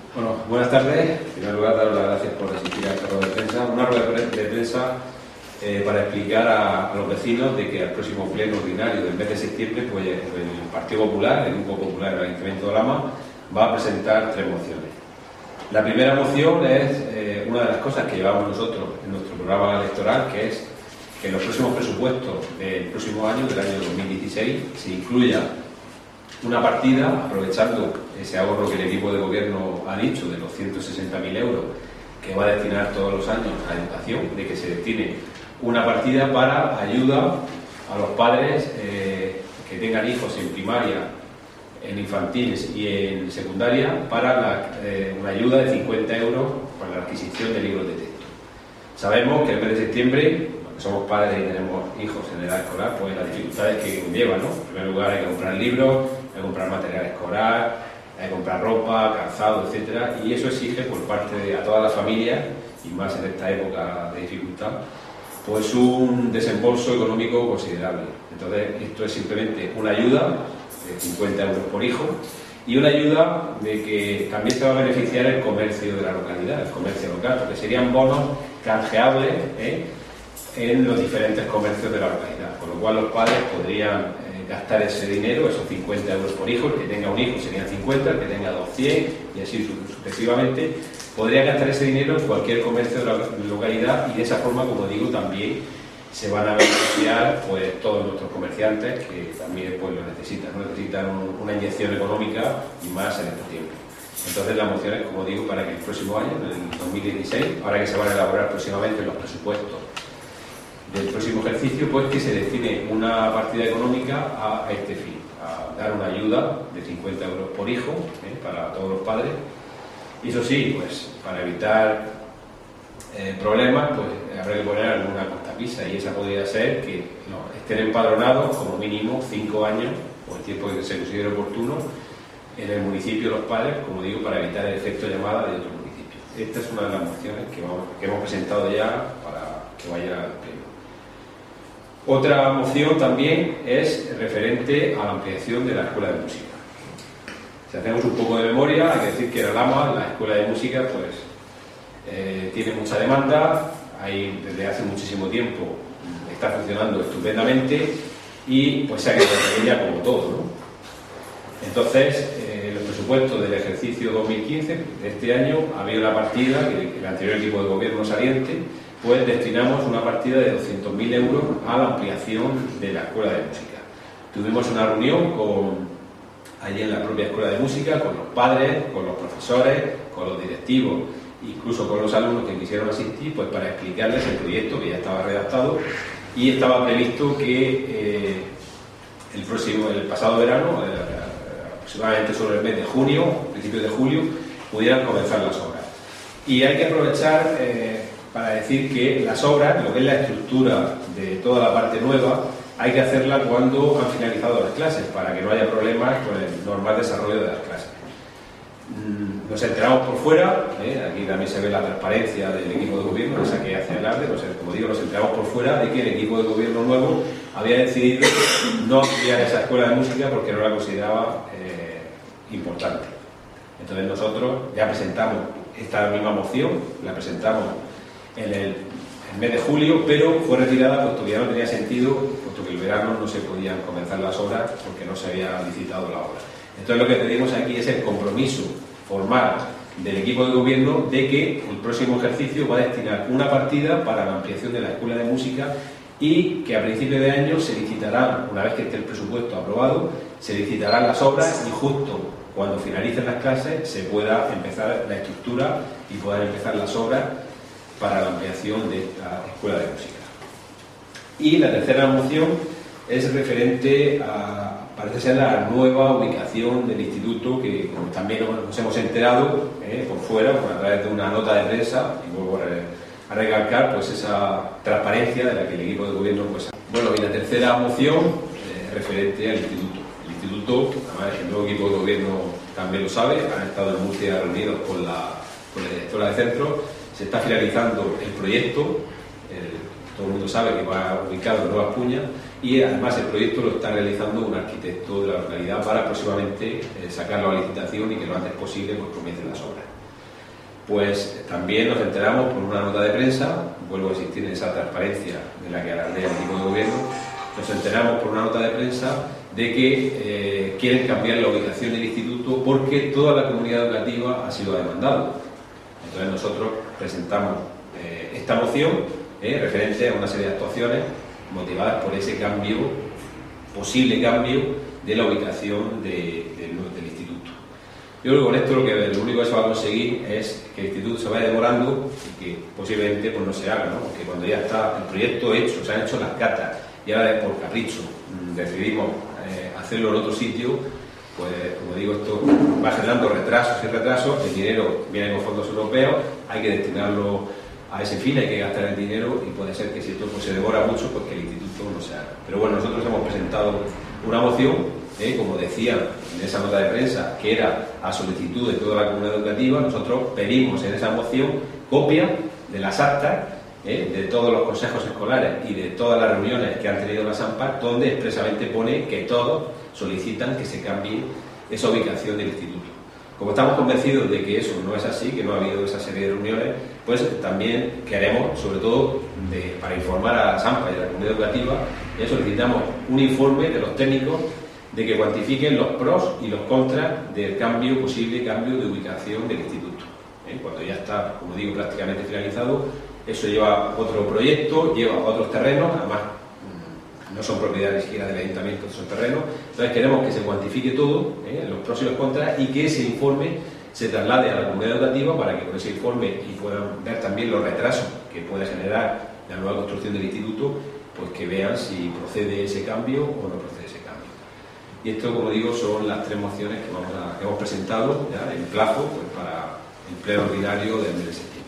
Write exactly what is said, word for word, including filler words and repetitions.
Bueno, buenas tardes. En primer lugar, daros las gracias por asistir a esta rueda de prensa. Una rueda de prensa eh, para explicar a, a los vecinos de que al próximo pleno ordinario del mes de septiembre, pues el Partido Popular, el Grupo Popular del Ayuntamiento de Lama, va a presentar tres mociones. La primera moción es eh, una de las cosas que llevamos nosotros en nuestro programa electoral, que es que en los próximos presupuestos del próximo año, del año dos mil dieciséis, se incluya una partida, aprovechando ese ahorro que el equipo de gobierno ha dicho de los ciento sesenta mil euros que va a destinar todos los años a educación, de que se destine una partida para ayuda a los padres eh, que tengan hijos en primaria, en infantiles y en secundaria, para la, eh, una ayuda de cincuenta euros para la adquisición de libros de texto. Sabemos que el mes de septiembre, que somos padres y tenemos hijos en edad escolar, pues las dificultades que conllevan, ¿no? En primer lugar hay que comprar libros, hay que comprar material escolar, hay que comprar ropa, calzado, etcétera, y eso exige por parte de a todas las familias, y más en esta época de dificultad, pues un desembolso económico considerable. Entonces esto es simplemente una ayuda de cincuenta euros por hijo y una ayuda de que también se va a beneficiar el comercio de la localidad, el comercio local, porque serían bonos canjeables ¿eh? en los diferentes comercios de la localidad, con lo cual los padres podrían eh, gastar ese dinero, esos cincuenta euros por hijo. El que tenga un hijo serían cincuenta, el que tenga dos, cien, y así sucesivamente, podría gastar ese dinero en cualquier comercio de la localidad, y de esa forma, como digo, también se van a beneficiar pues todos nuestros comerciantes que también pues lo necesitan, ¿no? Necesitan un, una inyección económica, y más en este tiempo. Entonces la moción es, como digo, para que el próximo año, en el dos mil dieciséis, ahora que se van a elaborar próximamente los presupuestos del próximo ejercicio, pues que se destine una partida económica a este fin, a dar una ayuda de cincuenta euros por hijo ¿eh? para todos los padres. Y eso sí, pues para evitar eh, problemas, pues habrá que poner alguna cortapisa, y esa podría ser que no, estén empadronados como mínimo cinco años, o el tiempo que se considere oportuno, en el municipio los padres, como digo, para evitar el efecto llamada de otros municipios. Esta es una de las mociones que, vamos, que hemos presentado ya para que vaya al pleno. Otra moción también es referente a la ampliación de la Escuela de Música. Si hacemos un poco de memoria, hay que decir que en Lama, la Escuela de Música, pues eh, tiene mucha demanda, hay, desde hace muchísimo tiempo está funcionando estupendamente, y pues se ha quedado en ella como todo, ¿no? Entonces, eh, los presupuestos del ejercicio dos mil quince, de este año, había una partida que el anterior equipo de gobierno saliente, pues destinamos una partida de doscientos mil euros a la ampliación de la Escuela de Música. Tuvimos una reunión con, allí en la propia Escuela de Música, con los padres, con los profesores, con los directivos, incluso con los alumnos que quisieron asistir, pues para explicarles el proyecto que ya estaba redactado, y estaba previsto que eh, el próximo, el pasado verano, eh, aproximadamente sobre el mes de junio, principios de julio, pudieran comenzar las obras. Y hay que aprovechar eh, para decir que las obras, lo que es la estructura de toda la parte nueva, hay que hacerla cuando han finalizado las clases, para que no haya problemas con el normal desarrollo de las clases. Nos enteramos por fuera, ¿eh? Aquí también se ve la transparencia del equipo de gobierno, esa que hace alarde, pues, como digo, nos enteramos por fuera de que el equipo de gobierno nuevo había decidido no ampliar esa escuela de música porque no la consideraba eh, importante. Entonces nosotros ya presentamos esta misma moción, la presentamos en el, el mes de julio, pero fue retirada puesto que ya no tenía sentido, puesto que el verano no se podían comenzar las obras porque no se había licitado la obra. Entonces lo que pedimos aquí es el compromiso formal del equipo de gobierno de que el próximo ejercicio va a destinar una partida para la ampliación de la Escuela de Música, y que a principio de año se licitarán, una vez que esté el presupuesto aprobado, se licitarán las obras, y justo cuando finalicen las clases se pueda empezar la estructura y puedan empezar las obras para la ampliación de esta Escuela de Música. Y la tercera moción es referente a, parece ser, la nueva ubicación del instituto, que como también nos hemos enterado eh, por fuera, por a través de una nota de prensa, y vuelvo a recalcar pues esa transparencia de la que el equipo de gobierno pues. Bueno, y la tercera moción eh, referente al instituto. El instituto, además el nuevo equipo de gobierno también lo sabe, han estado en Murcia reunidos con la, con la directora de centro, se está finalizando el proyecto, el, todo el mundo sabe que va ubicado en Nueva Espuña, y además el proyecto lo está realizando un arquitecto de la localidad para próximamente eh, sacarlo a licitación y que lo antes posible pues, comiencen las obras. Pues también nos enteramos por una nota de prensa, vuelvo a insistir en esa transparencia de la que alardea el equipo de gobierno, nos enteramos por una nota de prensa de que eh, quieren cambiar la ubicación del instituto porque toda la comunidad educativa así lo ha demandado. Entonces nosotros presentamos eh, esta moción eh, referente a una serie de actuaciones motivadas por ese cambio, posible cambio de la ubicación de, de, del instituto. Yo creo que con esto lo, que, lo único que se va a conseguir es que el instituto se vaya demorando y que posiblemente pues, no se haga, ¿no? Porque cuando ya está el proyecto hecho, se han hecho las catas y ahora por capricho mmm, decidimos eh, hacerlo en otro sitio, pues como digo, esto va generando retrasos y retrasos, el dinero viene con fondos europeos, hay que destinarlo a ese fin, hay que gastar el dinero y puede ser que si esto pues, se demora mucho, pues que el instituto no se haga. Pero bueno, nosotros hemos presentado una moción, eh, como decía en esa nota de prensa, que era a solicitud de toda la comunidad educativa. Nosotros pedimos en esa moción copia de las actas eh, de todos los consejos escolares y de todas las reuniones que han tenido las AMPA, donde expresamente pone que todos solicitan que se cambie esa ubicación del instituto. Como estamos convencidos de que eso no es así, que no ha habido esa serie de reuniones, pues también queremos, sobre todo de, para informar a las AMPA y a la comunidad educativa, ya solicitamos un informe de los técnicos de que cuantifiquen los pros y los contras del cambio, posible cambio de ubicación del instituto. ¿Eh? Cuando ya está, como digo, prácticamente finalizado, eso lleva otro proyecto, lleva otros terrenos, además no son propiedad ni siquiera del ayuntamiento de esos terrenos. Entonces queremos que se cuantifique todo, ¿eh? los pros y los contras, y que ese informe se traslade a la comunidad educativa para que con ese informe y puedan ver también los retrasos que puede generar la nueva construcción del instituto, pues que vean si procede ese cambio o no procede ese cambio. Y esto, como digo, son las tres mociones que, vamos a, que hemos presentado ya en plazo pues, para el pleno ordinario del mes de septiembre.